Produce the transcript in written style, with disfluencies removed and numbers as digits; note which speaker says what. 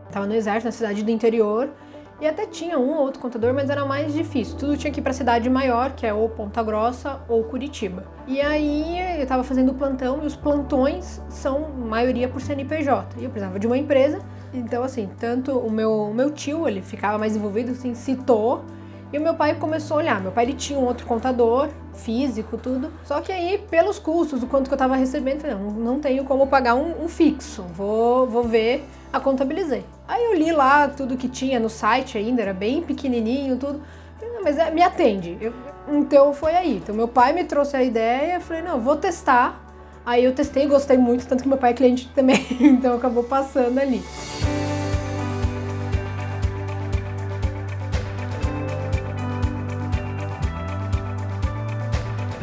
Speaker 1: Tava no exército, na cidade do interior, e até tinha um ou outro contador, mas era mais difícil. Tudo tinha que ir pra cidade maior, que é ou Ponta Grossa ou Curitiba. E aí eu tava fazendo o plantão, e os plantões são maioria por CNPJ. E eu precisava de uma empresa, então assim, tanto o meu tio, ele ficava mais envolvido, assim, citou, e o meu pai começou a olhar. Meu pai, ele tinha um outro contador, físico, tudo. Só que aí, pelos custos, o quanto que eu tava recebendo, eu falei, não tenho como pagar um fixo. Vou ver, a contabilizei. Aí eu li lá tudo que tinha no site ainda, era bem pequenininho, tudo. Falei, não, mas me atende. Então foi aí. Então meu pai me trouxe a ideia, eu falei, não, vou testar. Aí eu testei, gostei muito, tanto que meu pai é cliente também, então acabou passando ali.